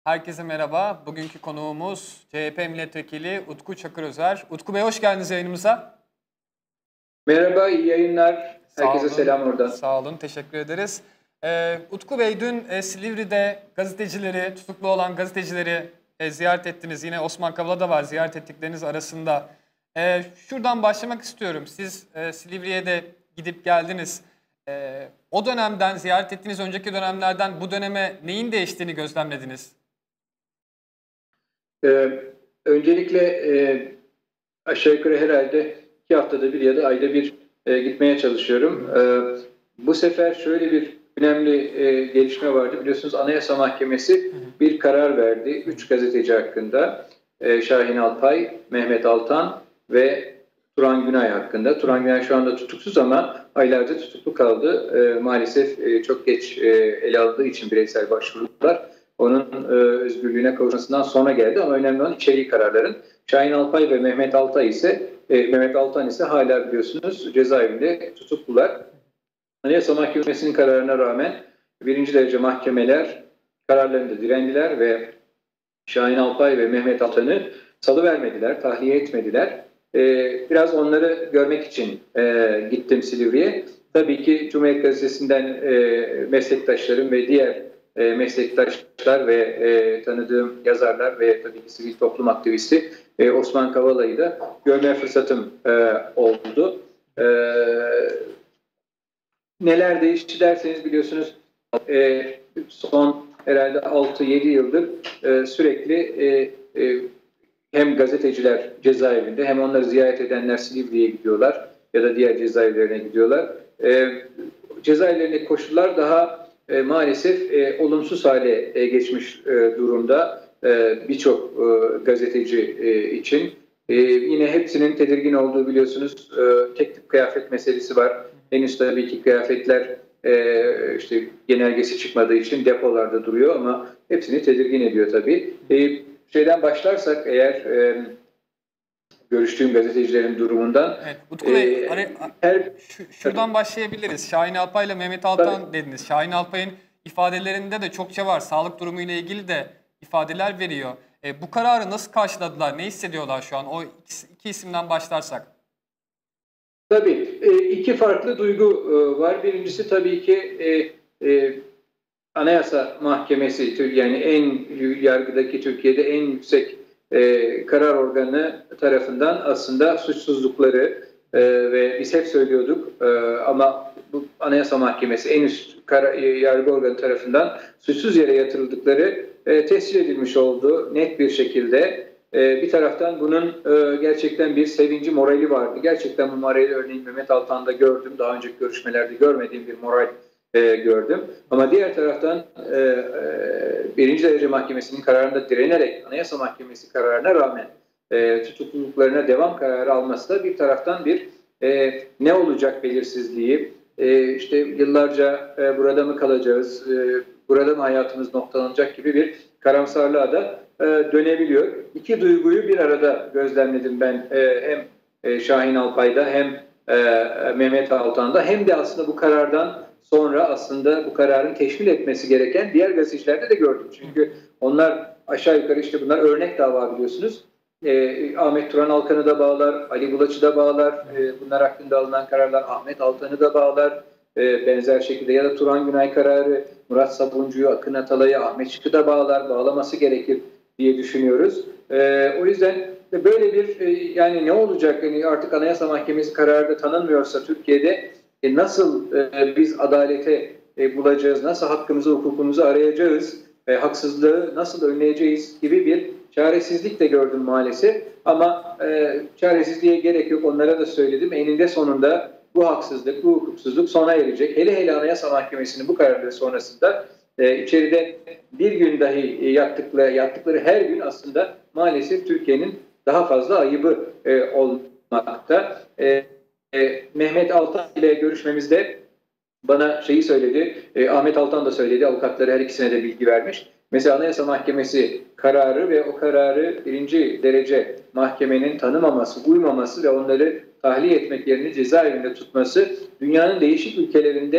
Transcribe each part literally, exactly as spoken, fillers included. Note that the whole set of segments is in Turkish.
Herkese merhaba. Bugünkü konuğumuz C H P Milletvekili Utku Çakırözer. Utku Bey hoş geldiniz yayınımıza. Merhaba, iyi yayınlar. Sağ Herkese olun. selam oradan. Sağ olun, teşekkür ederiz. Ee, Utku Bey dün e, Silivri'de gazetecileri, tutuklu olan gazetecileri e, ziyaret ettiniz. Yine Osman Kavala da var ziyaret ettikleriniz arasında. E, şuradan başlamak istiyorum. Siz e, Silivri'ye de gidip geldiniz. E, o dönemden, ziyaret ettiğiniz önceki dönemlerden bu döneme neyin değiştiğini gözlemlediniz? Ee, öncelikle e, aşağı yukarı herhalde iki haftada bir ya da ayda bir e, gitmeye çalışıyorum. E, bu sefer şöyle bir önemli e, gelişme vardı. Biliyorsunuz Anayasa Mahkemesi bir karar verdi. Üç gazeteci hakkında. E, Şahin Alpay, Mehmet Altan ve Turan Günay hakkında. Turan Günay şu anda tutuksuz ama aylarca tutuklu kaldı. E, maalesef e, çok geç e, ele alındığı için bireysel başvurular onun e, özgürlüğüne kavuşmasından sonra geldi ama önemli olan içeriği kararların. Şahin Alpay ve Mehmet Altay ise e, Mehmet Altan ise hala biliyorsunuz cezaevinde tutuklular. Anayasa Mahkemesi'nin kararına rağmen birinci derece mahkemeler kararlarında direndiler ve Şahin Alpay ve Mehmet Altan'ı salıvermediler, tahliye etmediler. E, biraz onları görmek için e, gittim Silivri'ye. Tabii ki Cumhuriyet Gazetesi'nden e, meslektaşlarım ve diğer E, meslektaşlar ve e, tanıdığım yazarlar ve tabii ki sivil toplum aktivisti e, Osman Kavala'yı da görme fırsatım e, oldu. E, neler değişti derseniz biliyorsunuz e, son herhalde altı yedi yıldır e, sürekli e, e, hem gazeteciler cezaevinde hem onları ziyaret edenler Silivri'ye gidiyorlar ya da diğer cezaevlerine gidiyorlar. E, cezaevlerindeki koşullar daha E, maalesef e, olumsuz hale e, geçmiş e, durumda e, birçok e, gazeteci e, için. E, yine hepsinin tedirgin olduğu biliyorsunuz e, tek tip kıyafet meselesi var. Henüz tabii ki kıyafetler e, işte genelgesi çıkmadığı için depolarda duruyor ama hepsini tedirgin ediyor tabii. E, şeyden başlarsak eğer e, görüştüğüm gazetecilerin durumundan. Evet, Utku Bey, e, her, şuradan başlayabiliriz. Şahin Alpay ile Mehmet Altan tabii dediniz. Şahin Alpay'ın ifadelerinde de çokça var. Sağlık durumuyla ilgili de ifadeler veriyor. E, bu kararı nasıl karşıladılar? Ne hissediyorlar şu an? O iki, iki isimden başlarsak. Tabii. E, iki farklı duygu e, var. Birincisi tabii ki e, e, Anayasa Mahkemesi, yani en yargıdaki Türkiye'de en yüksek e, karar organı tarafından aslında suçsuzlukları e, ve biz hep söylüyorduk e, ama bu Anayasa Mahkemesi en üst karar, e, yargı organı tarafından suçsuz yere yatırıldıkları e, tescil edilmiş oldu net bir şekilde. E, bir taraftan bunun e, gerçekten bir sevinci, morali vardı. Gerçekten bu morali örneğin Mehmet Altan'da gördüm. Daha önceki görüşmelerde görmediğim bir moral E, gördüm. Ama diğer taraftan e, e, birinci derece mahkemesinin kararında direnerek Anayasa Mahkemesi kararına rağmen e, tutukluluklarına devam kararı alması da bir taraftan bir e, ne olacak belirsizliği, e, işte yıllarca e, burada mı kalacağız, e, burada mı hayatımız noktalanacak gibi bir karamsarlığa da e, dönebiliyor. İki duyguyu bir arada gözlemledim ben e, hem e, Şahin Alpay'da hem e, Mehmet Altan'da hem de aslında bu karardan sonra aslında bu kararın teşkil etmesi gereken diğer gazetecilerde de gördüm. Çünkü onlar aşağı yukarı işte bunlar örnek dava biliyorsunuz. E, Ahmet Turan Alkan'ı da bağlar, Ali Bulaç'ı da bağlar. E, bunlar hakkında alınan kararlar Ahmet Altan'ı da bağlar. E, benzer şekilde ya da Turan Günay kararı Murat Sabuncu'yu, Akın Atalay'ı, Ahmet Şık'ı da bağlar, bağlaması gerekir diye düşünüyoruz. E, o yüzden böyle bir e, yani ne olacak? Yani artık Anayasa Mahkemesi kararı da tanınmıyorsa Türkiye'de E nasıl e, biz adalete e, bulacağız, nasıl hakkımızı, hukukumuzu arayacağız, e, haksızlığı nasıl önleyeceğiz gibi bir çaresizlik de gördüm maalesef. Ama e, çaresizliğe gerek yok, onlara da söyledim. Eninde sonunda bu haksızlık, bu hukuksuzluk sona erecek. Hele hele Anayasa Mahkemesi'nin bu kararları sonrasında e, içeride bir gün dahi yattıkları, yattıkları her gün aslında maalesef Türkiye'nin daha fazla ayıbı e, olmakta. E, Mehmet Altan ile görüşmemizde bana şeyi söyledi, e, Ahmet Altan da söyledi, avukatları her ikisine de bilgi vermiş. Mesela Anayasa Mahkemesi kararı ve o kararı birinci derece mahkemenin tanımaması, uymaması ve onları tahliye etmek yerine cezaevinde tutması dünyanın değişik ülkelerinde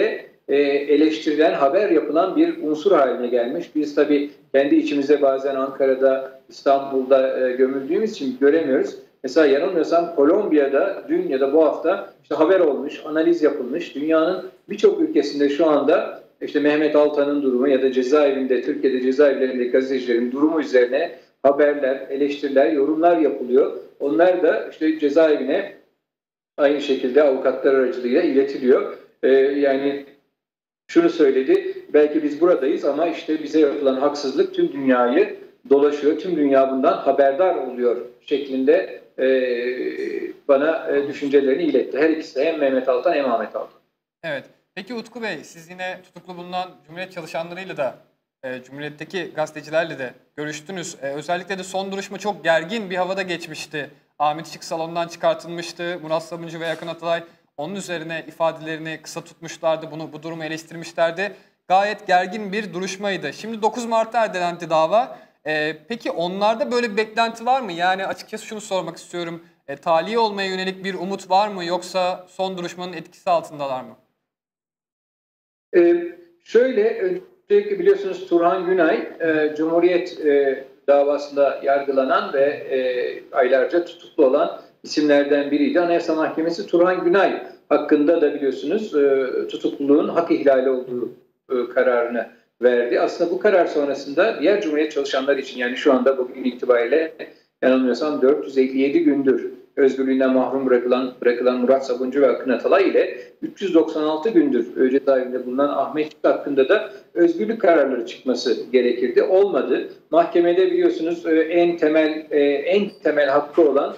e, eleştirilen, haber yapılan bir unsur haline gelmiş. Biz tabii kendi içimizde bazen Ankara'da, İstanbul'da e, gömüldüğümüz için göremiyoruz. Mesela yanılmıyorsam Kolombiya'da dün ya da bu hafta işte haber olmuş, analiz yapılmış. Dünyanın birçok ülkesinde şu anda işte Mehmet Altan'ın durumu ya da cezaevinde, Türkiye'de cezaevlerindeki gazetecilerin durumu üzerine haberler, eleştiriler, yorumlar yapılıyor. Onlar da işte cezaevine aynı şekilde avukatlar aracılığıyla iletiliyor. Ee, yani şunu söyledi, belki biz buradayız ama işte bize yapılan haksızlık tüm dünyayı dolaşıyor, tüm dünya bundan haberdar oluyor şeklinde e, bana e, düşüncelerini iletti. Her ikisi de hem Mehmet Altan hem Ahmet Altan. Evet. Peki Utku Bey, siz yine tutuklu bulunan Cumhuriyet çalışanlarıyla da, e, Cumhuriyet'teki gazetecilerle de görüştünüz. E, özellikle de son duruşma çok gergin bir havada geçmişti. Ahmet Şık salondan çıkartılmıştı. Murat Sabuncu ve Akın Atalay onun üzerine ifadelerini kısa tutmuşlardı. Bunu, bu durumu eleştirmişlerdi. Gayet gergin bir duruşmaydı. Şimdi dokuz Mart'ta ertelendi dava. E, peki onlarda böyle bir beklenti var mı? Yani açıkçası şunu sormak istiyorum. E, tahliye olmaya yönelik bir umut var mı? Yoksa son duruşmanın etkisi altındalar mı? Ee, şöyle, öncelikle biliyorsunuz Turhan Günay, e, Cumhuriyet e, davasında yargılanan ve e, aylarca tutuklu olan isimlerden biriydi. Anayasa Mahkemesi Turhan Günay hakkında da biliyorsunuz e, tutukluluğun hak ihlali olduğu e, kararını verdi. Aslında bu karar sonrasında diğer Cumhuriyet çalışanlar için, yani şu anda bugün itibariyle yanılmıyorsam dört yüz elli yedi gündür özgürlüğünden mahrum bırakılan, bırakılan Murat Sabuncu ve Akın Atalay ile üç yüz doksan altı gündür cezaevinde bulunan Ahmet Şık hakkında da özgürlük kararları çıkması gerekirdi. Olmadı. Mahkemede biliyorsunuz en temel en temel hakkı olan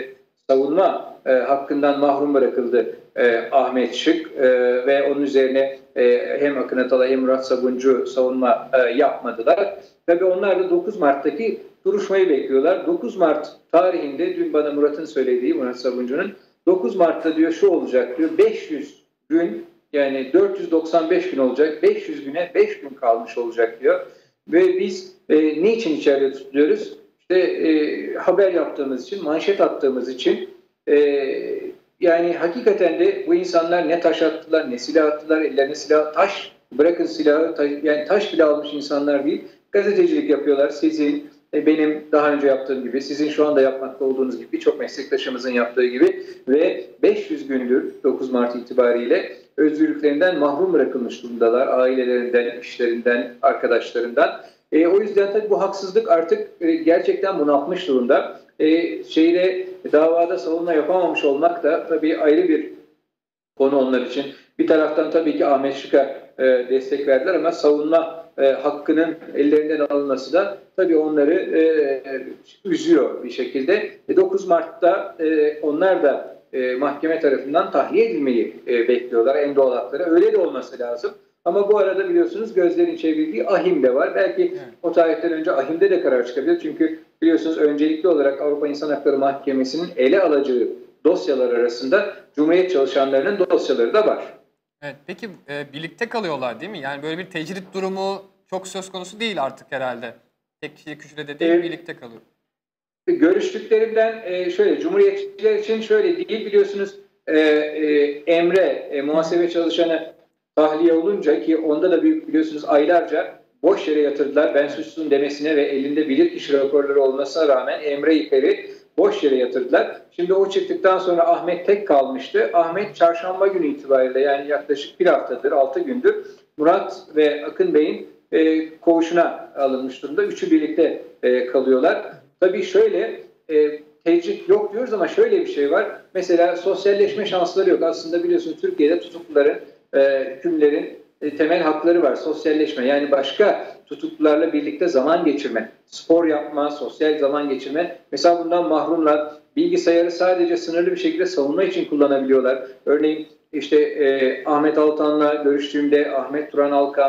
savunma hakkından mahrum bırakıldı Ahmet Şık ve onun üzerine hem Akın Atalay hem Murat Sabuncu savunma yapmadılar. Tabii onlar da dokuz Mart'taki duruşmayı bekliyorlar. dokuz Mart tarihinde dün bana Murat'ın söylediği, Murat Sabuncu'nun dokuz Mart'ta diyor şu olacak diyor, beş yüz gün, yani dört yüz doksan beş gün olacak, beş yüz güne beş gün kalmış olacak diyor. Ve biz e, ne için içeride tutuyoruz? İşte e, haber yaptığımız için, manşet attığımız için, e, yani hakikaten de bu insanlar ne taş attılar, ne silah attılar, ellerine silah, taş, bırakın silahı, taş, yani taş bile almış insanlar değil, gazetecilik yapıyorlar. Sizin, benim daha önce yaptığım gibi, sizin şu anda yapmakta olduğunuz gibi, birçok meslektaşımızın yaptığı gibi ve beş yüz gündür dokuz Mart itibariyle özgürlüklerinden mahrum bırakılmış durumdalar. Ailelerinden, işlerinden, arkadaşlarından. E, o yüzden tabii bu haksızlık artık e, gerçekten bunaltmış durumda. E, şeyde davada savunma yapamamış olmak da tabii ayrı bir konu onlar için. Bir taraftan tabii ki Ahmet Şık'a e, destek verdiler ama savunma e, hakkının ellerinden alınması da tabii onları e, üzüyor bir şekilde. E, dokuz Mart'ta e, onlar da e, mahkeme tarafından tahliye edilmeyi e, bekliyorlar en doğal hakları. Öyle de olması lazım. Ama bu arada biliyorsunuz gözlerin çevrildiği Ahim'de var. Belki evet, o tarihten önce Ahim'de de karar çıkabilir. Çünkü biliyorsunuz öncelikli olarak Avrupa İnsan Hakları Mahkemesi'nin ele alacağı dosyalar arasında Cumhuriyet çalışanlarının dosyaları da var. Evet, peki e, birlikte kalıyorlar değil mi? Yani böyle bir tecrit durumu çok söz konusu değil artık herhalde. Tek kişilik hücrede değil, evet, birlikte kalıyor. Görüştüklerimden e, şöyle, Cumhuriyetçiler için şöyle değil, biliyorsunuz e, e, Emre, e, muhasebe çalışanı tahliye olunca, ki onda da büyük biliyorsunuz aylarca boş yere yatırdılar. Ben suçsuzum demesine ve elinde bilirkişi raporları olmasına rağmen Emre İper'i boş yere yatırdılar. Şimdi o çıktıktan sonra Ahmet tek kalmıştı. Ahmet çarşamba günü itibariyle, yani yaklaşık bir haftadır, altı gündür Murat ve Akın Bey'in e, koğuşuna alınmış durumda. Üçü birlikte e, kalıyorlar. Tabii şöyle, e, tecrit yok diyoruz ama şöyle bir şey var. Mesela sosyalleşme şansları yok. Aslında biliyorsunuz Türkiye'de tutukluların, e, hükümlerin e, temel hakları var. Sosyalleşme, yani başka tutuklularla birlikte zaman geçirme, spor yapma, sosyal zaman geçirme. Mesela bundan mahrumlar. Bilgisayarı sadece sınırlı bir şekilde savunma için kullanabiliyorlar. Örneğin işte e, Ahmet Altan'la görüştüğümde Ahmet Turan Alkan,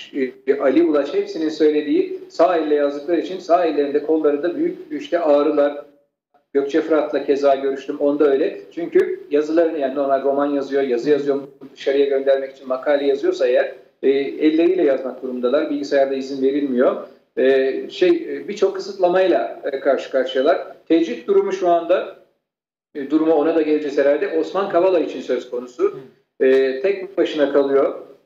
e, Ali Ulaş hepsinin söylediği sağ elle yazdıkları için sağ ellerinde, kollarında büyük işte ağrılar. Gökçe Fırat'la keza görüştüm. Onda öyle. Çünkü yazılarını, yani normal roman yazıyor, yazı yazıyor, dışarıya göndermek için makale yazıyorsa eğer e, elleriyle yazmak durumundalar. Bilgisayarda izin verilmiyor. E, şey birçok kısıtlamayla e, karşı karşıyalar. Tecrit durumu şu anda, e, durumu ona da geleceğiz herhalde. Osman Kavala için söz konusu. E, tek başına kalıyor.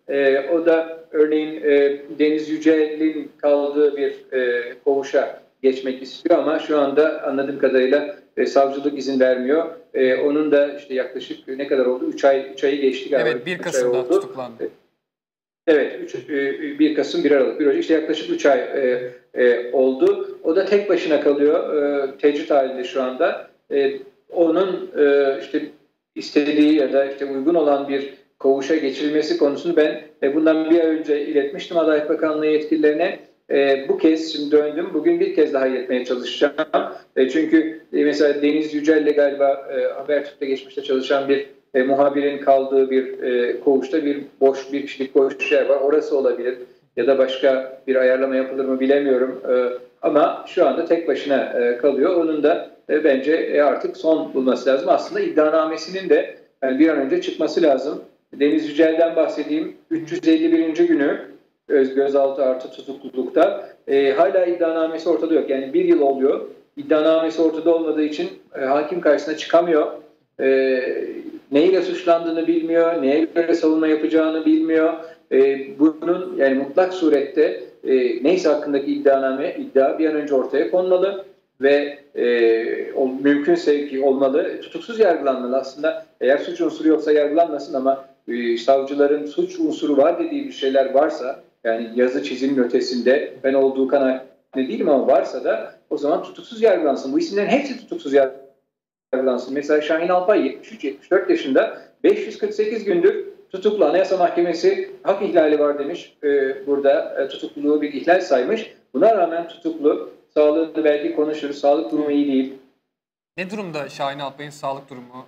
E, o da örneğin e, Deniz Yücel'in kaldığı bir e, koğuşa geçmek istiyor ama şu anda anladığım kadarıyla e, savcılık izin vermiyor. E, onun da işte yaklaşık ne kadar oldu? üç ay üç ayı geçti galiba. Evet, bir Kasım'da tutuklandı. Evet, üç, bir Kasım bir Aralık bir Ocak işte yaklaşık üç ay e, e, oldu. O da tek başına kalıyor. E, tecrit halinde şu anda. E, onun e, işte istediği ya da işte uygun olan bir koğuşa geçirilmesi konusunu ben e, bundan bir ay önce iletmiştim Adalet Bakanlığı yetkililerine. E, bu kez şimdi döndüm. Bugün bir kez daha iletmeye çalışacağım. E, çünkü e, mesela Deniz Yücel'le galiba e, Habertürk'te geçmişte çalışan bir e, muhabirin kaldığı bir e, koğuşta bir boş bir kişilik boş yer var. Orası olabilir ya da başka bir ayarlama yapılır mı bilemiyorum. E, ama şu anda tek başına e, kalıyor. Onun da e, bence e, artık son bulması lazım. Aslında iddianamesinin de yani bir an önce çıkması lazım. Deniz Yücel'den bahsedeyim. üç yüz elli birinci günü gözaltı artı tutuklulukta. E, hala iddianamesi ortada yok. Yani bir yıl oluyor. İddianamesi ortada olmadığı için e, hakim karşısına çıkamıyor. E, neyle suçlandığını bilmiyor, neye göre savunma yapacağını bilmiyor. E, bunun yani mutlak surette e, neyse hakkındaki iddianame, iddia bir an önce ortaya konmalı ve e, o, mümkünse ki olmalı, tutuksuz yargılanmalı. Aslında eğer suç unsuru yoksa yargılanmasın ama e, savcıların suç unsuru var dediği bir şeyler varsa, yani yazı çizimin ötesinde ben olduğu kanaatinde değilim ama varsa da o zaman tutuksuz yargılansın. Bu isimlerin hepsi tutuksuz yargılansın. Mesela Şahin Alpay yetmiş üç yetmiş dört yaşında beş yüz kırk sekiz gündür tutuklu. Anayasa Mahkemesi hak ihlali var demiş. Ee, burada e, tutukluluğu bir ihlal saymış. Buna rağmen tutuklu. Sağlığını belki konuşuruz. Sağlık durumu iyi değil. Ne durumda Şahin Alpay'ın sağlık durumu?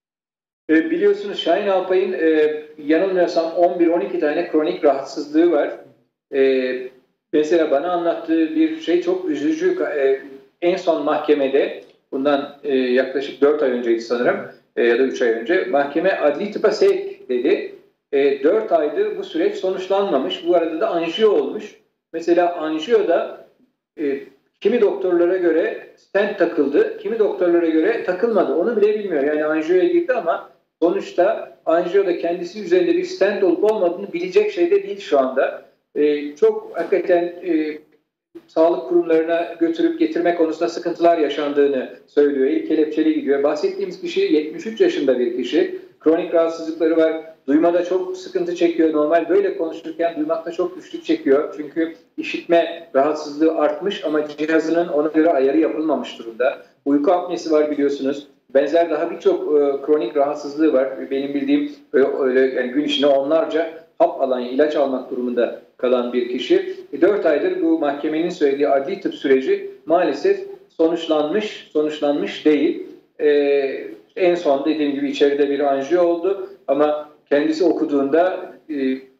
E, biliyorsunuz Şahin Alpay'ın e, yanılmıyorsam on bir on iki tane kronik rahatsızlığı var. E, mesela bana anlattığı bir şey çok üzücü. E, en son mahkemede bundan e, yaklaşık dört ay önceydi sanırım e, ya da üç ay önce mahkeme adli tıpa sevk dedi. E, dört aydır bu süreç sonuçlanmamış. Bu arada da anjiyo olmuş. Mesela anjiyoda e, kimi doktorlara göre stent takıldı, kimi doktorlara göre takılmadı. Onu bile bilmiyor. Yani anjiyoya girdi ama sonuçta anjiyoda kendisi üzerinde bir stent olup olmadığını bilecek şey de değil şu anda. Ee, çok hakikaten e, sağlık kurumlarına götürüp getirme konusunda sıkıntılar yaşandığını söylüyor. İlk kelepçeli gidiyor. Bahsettiğimiz kişi yetmiş üç yaşında bir kişi. Kronik rahatsızlıkları var. Duymada çok sıkıntı çekiyor. Normal böyle konuşurken duymakta çok güçlük çekiyor. Çünkü işitme rahatsızlığı artmış ama cihazının ona göre ayarı yapılmamış durumda. Uyku apnesi var biliyorsunuz. Benzer daha birçok e, kronik rahatsızlığı var. Benim bildiğim öyle, öyle yani gün içinde onlarca hap alan, ilaç almak durumunda kalan bir kişi. E, dört aydır bu mahkemenin söylediği adli tıp süreci maalesef sonuçlanmış, sonuçlanmış değil. E, en son dediğim gibi içeride bir anjiyo oldu ama kendisi okuduğunda e,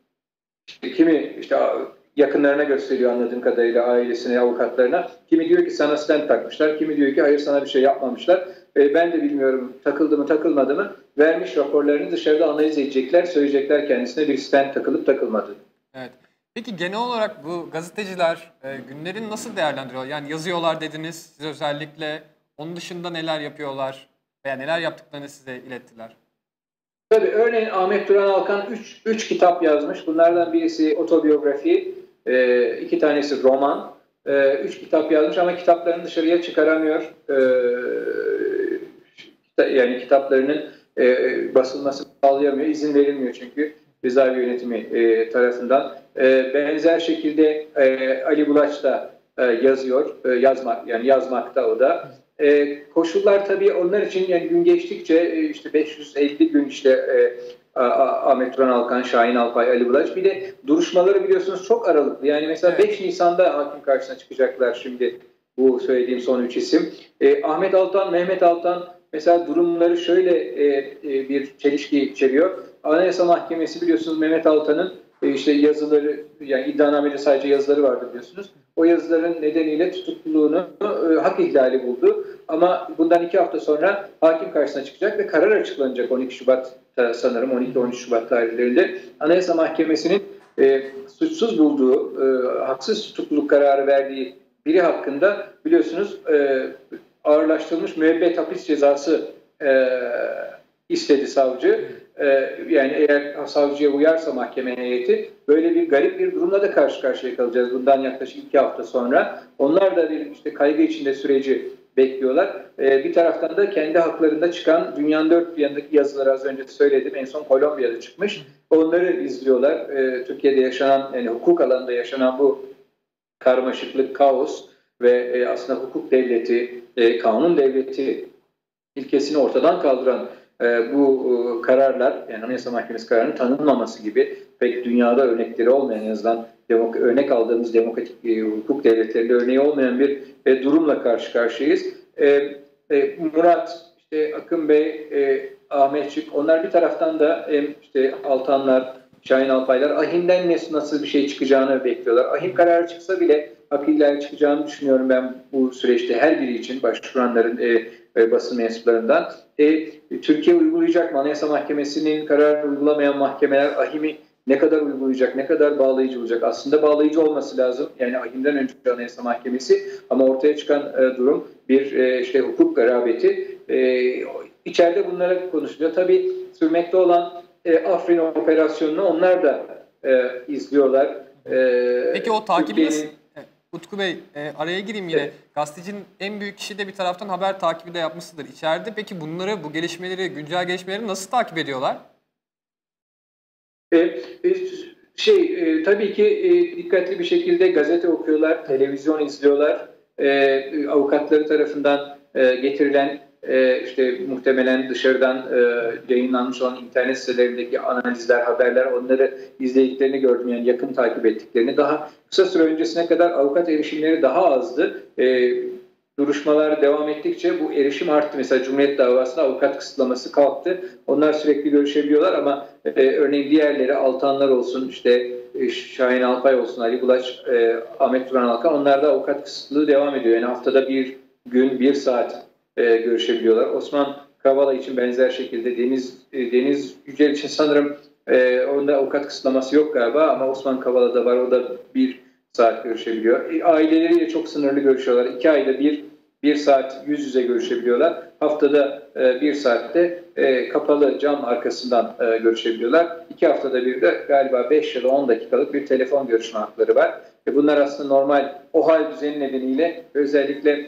işte kimi işte yakınlarına gösteriyor anladığım kadarıyla ailesine, avukatlarına. Kimi diyor ki sana stent takmışlar, kimi diyor ki hayır sana bir şey yapmamışlar. E, ben de bilmiyorum takıldı mı takılmadı mı. Vermiş raporlarını dışarıda analiz edecekler, söyleyecekler kendisine bir stent takılıp takılmadı. Evet. Peki genel olarak bu gazeteciler e, günlerini nasıl değerlendiriyorlar? Yani yazıyorlar dediniz, siz özellikle onun dışında neler yapıyorlar veya neler yaptıklarını size ilettiler? Tabii örneğin Ahmet Duran Alkan üç kitap yazmış. Bunlardan birisi otobiyografi, e, iki tanesi roman. üç kitap yazmış ama kitaplarını dışarıya çıkaramıyor. E, yani kitaplarının e, basılması sağlayamıyor, izin verilmiyor çünkü cezaevi yönetimi e, tarafından. E, benzer şekilde e, Ali Bulaç da e, yazıyor, e, yazmak yani yazmakta o da. E, koşullar tabii onlar için yani gün geçtikçe e, işte beş yüz elli gün işte e, Ahmet Duran Alkan, Şahin Alpay, Ali Bulaç bir de duruşmaları biliyorsunuz çok aralıklı. Yani mesela evet. beş Nisan'da hakim karşısına çıkacaklar şimdi bu söylediğim son üç isim. E, Ahmet Altan, Mehmet Altan mesela durumları şöyle e, e, bir çelişki içeriyor. Anayasa Mahkemesi biliyorsunuz Mehmet Altan'ın e, işte yazıları yani iddianamede sadece yazıları vardı biliyorsunuz. O yazıların nedeniyle tutukluluğunu e, hak ihlali buldu. Ama bundan iki hafta sonra hakim karşısına çıkacak ve karar açıklanacak on iki Şubat'ta sanırım on iki on üç Şubat tarihlerinde. Anayasa Mahkemesi'nin e, suçsuz bulduğu, e, haksız tutukluluk kararı verdiği biri hakkında biliyorsunuz e, ağırlaştırılmış müebbet hapis cezası e, istedi savcı. E, yani eğer savcıya uyarsa mahkeme heyeti böyle bir garip bir durumla da karşı karşıya kalacağız bundan yaklaşık iki hafta sonra. Onlar da bir işte kaygı içinde süreci bekliyorlar. Ee, bir taraftan da kendi haklarında çıkan dünyanın dört bir yanındaki yazıları az önce söyledim. En son Kolombiya'da çıkmış. Onları izliyorlar. Ee, Türkiye'de yaşanan, yani hukuk alanında yaşanan bu karmaşıklık, kaos ve e, aslında hukuk devleti, e, kanun devleti ilkesini ortadan kaldıran e, bu e, kararlar, yani Anayasa Mahkemesi kararının tanınmaması gibi pek dünyada örnekleri olmayan, en azından demok örnek aldığımız demokratik e, hukuk devletlerinde örneği olmayan bir e, durumla karşı karşıyayız. E, e, Murat, işte Akın Bey, e, Ahmetçik, onlar bir taraftan da e, işte Altanlar, Şahin Alpaylar AİHM'den nasıl bir şey çıkacağını bekliyorlar. AİHM kararı çıksa bile hak ihlali çıkacağını düşünüyorum ben bu süreçte her biri için başvuranların e, e, basın mensuplarından. E, Türkiye uygulayacak mı? Anayasa Mahkemesi'nin kararını uygulamayan mahkemeler AİHM'i ne kadar uygulayacak, ne kadar bağlayıcı olacak? Aslında bağlayıcı olması lazım. Yani AİHM'den önce Anayasa Mahkemesi, ama ortaya çıkan e, durum bir e, işte hukuk garabeti. E, içeride bunlara konuşuluyor. Tabii sürmekte olan e, Afrin operasyonunu onlar da e, izliyorlar. E, Peki o takibi nasıl? Utku Bey, e, araya gireyim yine. Evet. Gazetecinin en büyük işi de bir taraftan haber takibi de yapmasıdır. İçeride peki bunları, bu gelişmeleri, güncel gelişmeleri nasıl takip ediyorlar? E, e, şey e, tabii ki e, dikkatli bir şekilde gazete okuyorlar, televizyon izliyorlar. E, avukatları tarafından e, getirilen e, işte muhtemelen dışarıdan e, yayınlanmış olan internet sitelerindeki analizler, haberler, onları izlediklerini gördüm. Yani yakın takip ettiklerini. Daha kısa süre öncesine kadar avukat erişimleri daha azdı. E, duruşmalar devam ettikçe bu erişim arttı. Mesela Cumhuriyet davasında avukat kısıtlaması kalktı. Onlar sürekli görüşebiliyorlar ama e, örneğin diğerleri, Altanlar olsun, işte e, Şahin Alpay olsun, Ali Bulaç, e, Ahmet Turan Alkan, onlarda avukat kısıtlılığı devam ediyor. Yani haftada bir gün, bir saat e, görüşebiliyorlar. Osman Kavala için benzer şekilde, Deniz e, Deniz Yücel için sanırım e, onda avukat kısıtlaması yok galiba ama Osman Kavala'da var. O da bir saat görüşebiliyor. E, aileleriyle çok sınırlı görüşüyorlar. İki ayda bir, bir saat yüz yüze görüşebiliyorlar. Haftada e, bir saatte e, kapalı cam arkasından e, görüşebiliyorlar. İki haftada bir de galiba beş ya da on dakikalık bir telefon görüşme hakları var. E, bunlar aslında normal o hal düzeni nedeniyle, özellikle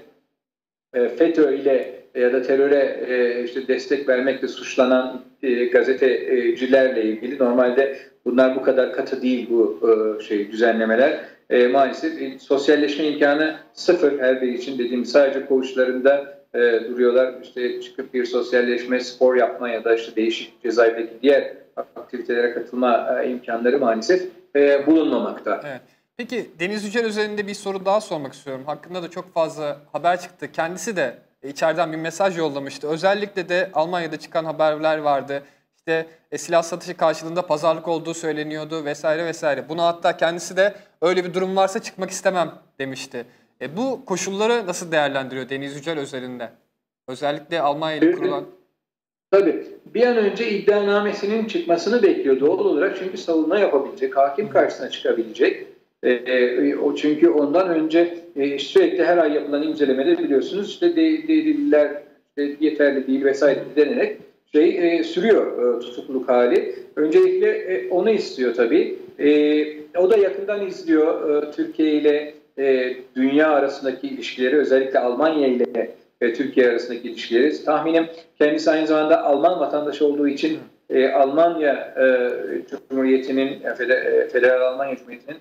e, FETÖ ile ya da teröre e, işte destek vermekle suçlanan e, gazetecilerle ilgili normalde bunlar bu kadar katı değil, bu e, şey düzenlemeler. E, maalesef e, sosyalleşme imkanı sıfır her biri için, dediğim sadece koğuşlarında e, duruyorlar. İşte çıkıp bir sosyalleşme, spor yapma ya da işte değişik cezaevindeki diğer aktivitelere katılma e, imkanları maalesef e, bulunmamakta. Evet. Peki Deniz Yücel üzerinde bir soru daha sormak istiyorum. Hakkında da çok fazla haber çıktı. Kendisi de içeriden bir mesaj yollamıştı. Özellikle de Almanya'da çıkan haberler vardı. İşte e, silah satışı karşılığında pazarlık olduğu söyleniyordu vesaire vesaire. Buna hatta kendisi de öyle bir durum varsa çıkmak istemem demişti. E, bu koşulları nasıl değerlendiriyor Deniz Yücel özelinde? Özellikle Almanya ile kurulan... Tabii. Bir an önce iddianamesinin çıkmasını bekliyor doğal olarak, çünkü savunma yapabilecek, hakim karşısına çıkabilecek. E, e, o çünkü ondan önce e, sürekli her ay yapılan incelemede biliyorsunuz işte de, deliller işte yeterli değil vesaire denerek şey e, sürüyor e, tutukluluk hali. Öncelikle e, onu istiyor tabii. E, o da yakından izliyor e, Türkiye ile e, dünya arasındaki ilişkileri, özellikle Almanya ile e, Türkiye arasındaki ilişkileri. Tahminim kendisi aynı zamanda Alman vatandaşı olduğu için e, Almanya e, Cumhuriyeti'nin, e, Federal Almanya Cumhuriyeti'nin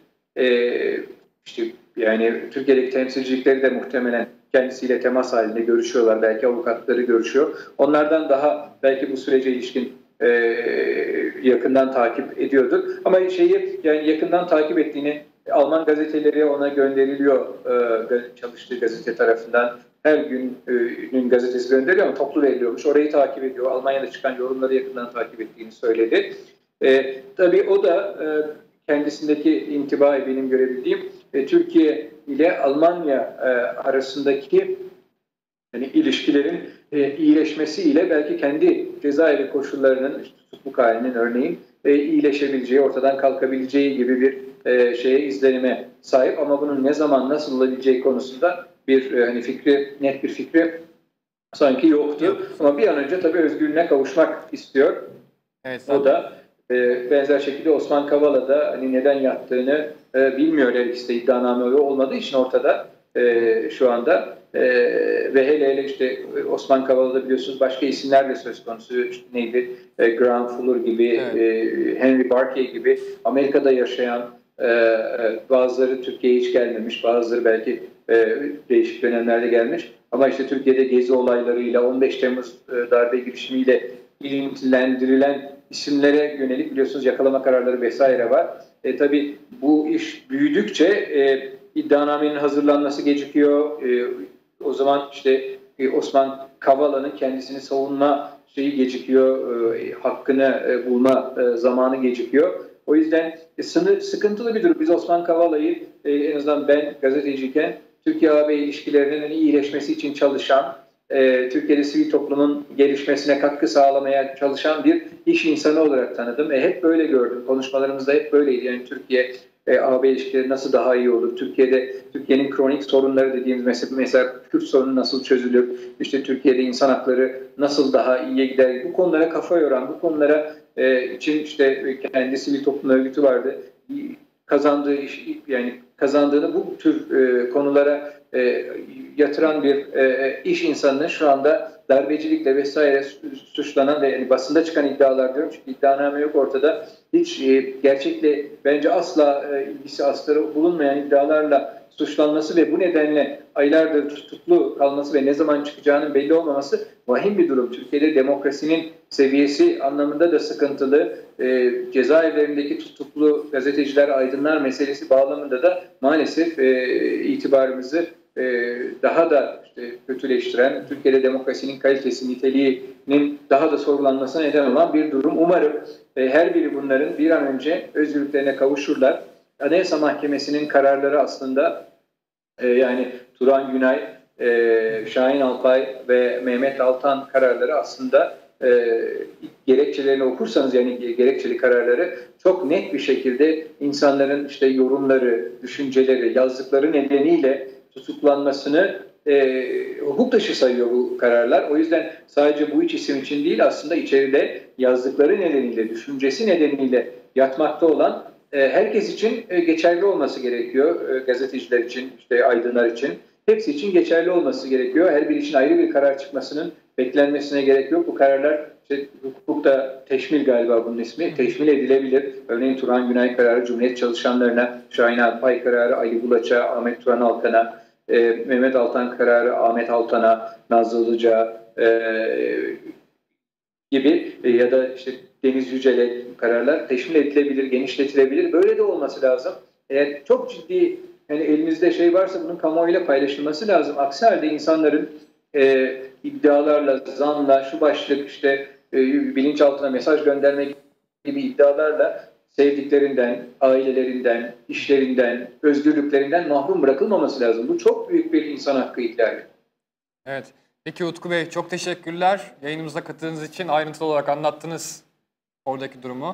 e, işte yani Türkiye'deki temsilcilikleri de muhtemelen kendisiyle temas halinde görüşüyorlar. Belki avukatları görüşüyor. Onlardan daha belki bu sürece ilişkin e, yakından takip ediyordur. Ama şeyi, yani yakından takip ettiğini, Alman gazeteleri ona gönderiliyor, e, çalıştığı gazete tarafından. Her günün gazetesi gönderiyor ama toplu veriliyormuş. Orayı takip ediyor. Almanya'da çıkan yorumları yakından takip ettiğini söyledi. E, tabii o da e, kendisindeki intibayı benim görebildiğim e, Türkiye ile Almanya e, arasındaki yani ilişkilerin e, iyileşmesiyle belki kendi cezaevi koşullarının, işte tutukluk halinin örneğin e, iyileşebileceği, ortadan kalkabileceği gibi bir e, şeye, izlenime sahip, ama bunun ne zaman nasıl olabileceği konusunda bir e, hani fikri, net bir fikri sanki yoktu. Yok. Ama bir an önce tabii özgürlüğüne kavuşmak istiyor. Evet, O da e, benzer şekilde Osman Kavala da hani neden yattığını e, bilmiyor, her ikisi de iddianame olmadığı için ortada e, şu anda. E, ve hele hele işte Osman Kavala'da biliyorsunuz başka isimler de söz konusu. İşte neydi? E, Graham Fuller gibi, evet. e, Henry Barkey gibi Amerika'da yaşayan, e, bazıları Türkiye'ye hiç gelmemiş, bazıları belki e, değişik dönemlerde gelmiş. Ama işte Türkiye'de gezi olaylarıyla, on beş Temmuz e, darbe girişimiyle ilintilendirilen isimlere yönelik biliyorsunuz yakalama kararları vesaire var. E, tabii bu iş büyüdükçe e, iddianamenin hazırlanması gecikiyor. E, o zaman işte e, Osman Kavala'nın kendisini savunma şeyi gecikiyor, e, hakkını e, bulma e, zamanı gecikiyor. O yüzden e, sınır, sıkıntılı bir durum. Biz Osman Kavala'yı e, en azından ben gazeteciyken Türkiye-A B ilişkilerinin iyileşmesi için çalışan, e, Türkiye'de sivil toplumun gelişmesine katkı sağlamaya çalışan bir iş insanı olarak tanıdım. E, hep böyle gördüm. Konuşmalarımızda hep böyleydi. Yani Türkiye e, A B ilişkileri nasıl daha iyi olur? Türkiye'de Türkiye'nin kronik sorunları dediğimiz mesela, mesela Kürt sorunu nasıl çözülür? İşte Türkiye'de insan hakları nasıl daha iyiye gider? Bu konulara kafa yoran, bu konulara e, için işte kendi sivil toplum örgütü vardı. Kazandığı iş, yani kazandığını bu tür e, konulara e, yatıran bir e, iş insanının şu anda darbecilikle vesaire suçlanan ve yani basında çıkan iddialar diyorum çünkü iddianame yok ortada. Hiç e, gerçekle bence asla e, ilgisi astarı bulunmayan iddialarla suçlanması ve bu nedenle aylardır tutuklu kalması ve ne zaman çıkacağının belli olmaması vahim bir durum. Türkiye'de demokrasinin seviyesi anlamında da sıkıntılı. E, cezaevlerindeki tutuklu gazeteciler, aydınlar meselesi bağlamında da maalesef e, itibarımızı e, daha da işte kötüleştiren, Türkiye'de demokrasinin kalitesi, niteliğinin daha da sorgulanmasına neden olan bir durum. Umarım e, her biri bunların bir an önce özgürlüklerine kavuşurlar. Anayasa Mahkemesi'nin kararları aslında e, yani Turan Günay, e, Şahin Alpay ve Mehmet Altan kararları aslında e, gerekçelerini okursanız yani gerekçeli kararları çok net bir şekilde insanların işte yorumları, düşünceleri, yazdıkları nedeniyle tutuklanmasını e, hukuk dışı sayıyor bu kararlar. O yüzden sadece bu üç isim için değil aslında içeride yazdıkları nedeniyle, düşüncesi nedeniyle yatmakta olan e, herkes için e, geçerli olması gerekiyor. E, gazeteciler için, işte aydınlar için. Hepsi için geçerli olması gerekiyor. Her biri için ayrı bir karar çıkmasının beklenmesine gerek yok. Bu kararlar işte, hukukta teşmil galiba bunun ismi. Teşmil edilebilir. Örneğin Turan Günay kararı Cumhuriyet çalışanlarına, Şahin Alpay kararı Ali Bulaç'a, Ahmet Turan Alkan'a, e, Mehmet Altan kararı Ahmet Altan'a, Nazlı Ilıca e, gibi e, ya da işte Deniz Yücel'e kararlar teşmil edilebilir, genişletilebilir. Böyle de olması lazım. Eğer çok ciddi yani elinizde şey varsa bunun kamuoyuyla paylaşılması lazım. Aksi halde insanların e, iddialarla, zanla, şu başlık işte e, bilinçaltına mesaj gönderme gibi iddialarla sevdiklerinden, ailelerinden, işlerinden, özgürlüklerinden mahrum bırakılmaması lazım. Bu çok büyük bir insan hakkı ihlali. Evet. Peki Utku Bey çok teşekkürler. Yayınımıza katıldığınız için ayrıntılı olarak anlattınız oradaki durumu.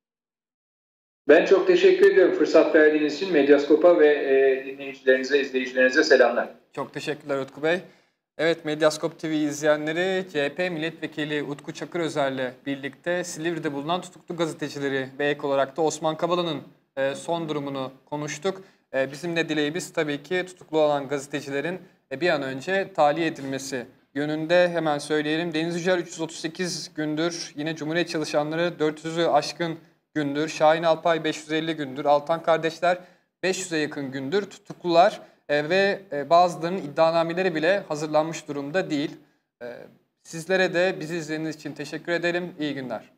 Ben çok teşekkür ediyorum fırsat verdiğiniz için. Medyaskop'a ve e, dinleyicilerinize, izleyicilerinize selamlar. Çok teşekkürler Utku Bey. Evet, Medyaskop T V izleyenleri, C H P Milletvekili Utku Çakırözel'le birlikte Silivri'de bulunan tutuklu gazetecileri ve ek olarak da Osman Kavala'nın e, son durumunu konuştuk. E, bizim de dileğimiz tabii ki tutuklu olan gazetecilerin e, bir an önce tahliye edilmesi yönünde. Hemen söyleyelim. Deniz Yücel üç yüz otuz sekiz gündür, yine Cumhuriyet çalışanları dört yüzü aşkın gündür, Şahin Alpay beş yüz elli gündür, Altan kardeşler beş yüze yakın gündür tutuklular. E, ve e, bazılarının iddianameleri bile hazırlanmış durumda değil. E, sizlere de bizi izlediğiniz için teşekkür ederim. İyi günler.